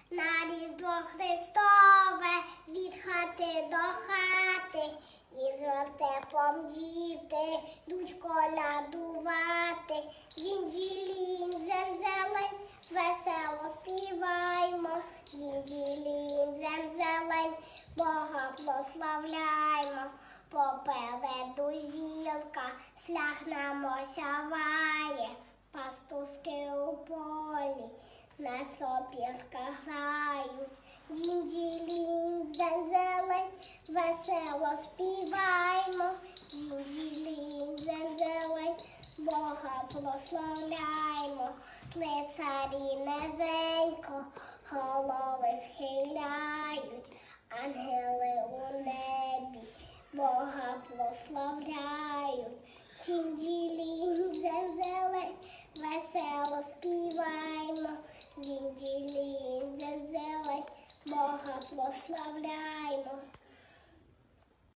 На Різдво Христове від хати до хати, і з вертепом діти йдуть колядувати. Дінь-ділінь, дзень-зелень, весело співаймо. Дінь-ділінь, дзень-зелень, Бога прославляймо. Попереду зірка, шлях нам осяває, пастушки у полі на сопілках грають. Дінь-ділінь, дзень-зелень, весело співаймо. Дінь-ділінь, дзень-зелень, Бога прославляймо. Лицарі низенько голови схиляють, ангели у небі Бога прославляють. Дінь-ділінь, дзень-зелень, весело співаймо. Дінь-ділінь, дзень-зелень, Бога прославляймо.